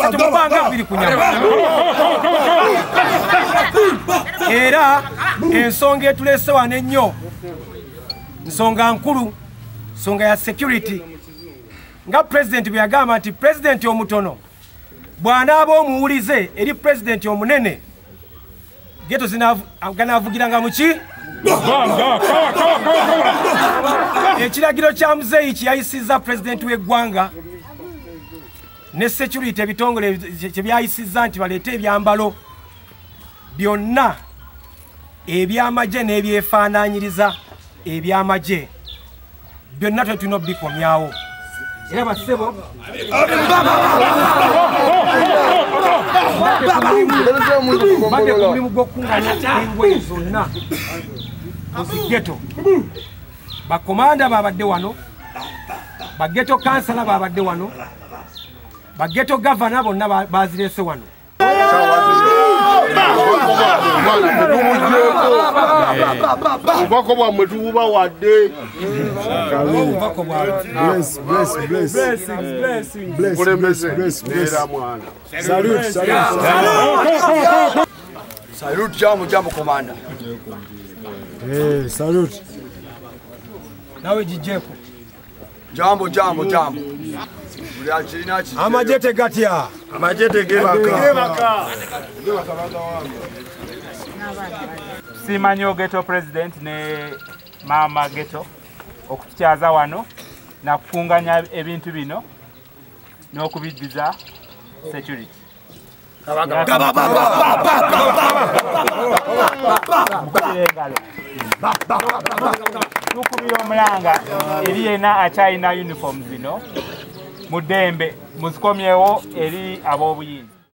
tumubanga biri kunyama era ensonga etulese wano ennyo nsonga nkulu nsonga ya security nga president bwe yagamba nti president omutono bw'anaaba omuwulize eri president omunene geto ganavugiranga muki ekiragiro kya muzeeyi kyeyayisizza president w'eggwanga ne security ebitongole kyebyayisizza nti baleete ebyambalo byonna ebyamagye n'ebyefaanaanyiriza ebyamagye byonna tulina obikomyawo era basebo badde ku mulimu gw'okukunganya engoye zonna mu zigeto bakomanda babadde wano bageto kansala babadde wano bageto gavana bonna bazirese wano ubako bwa mwetuba wadde Salute jambo komanda. Salute. Nawe jijeko. Jambo. Amajete gatya. amajete gebaka Simanyo Ghetto President ne Mama Ghetto okukyaza wano na kufunganya ebintu bino n'okubiddiza security. Tukubira omulanga eri yena akyalina uniform zino mudembe muzikomyewo eri ab'obuyinza.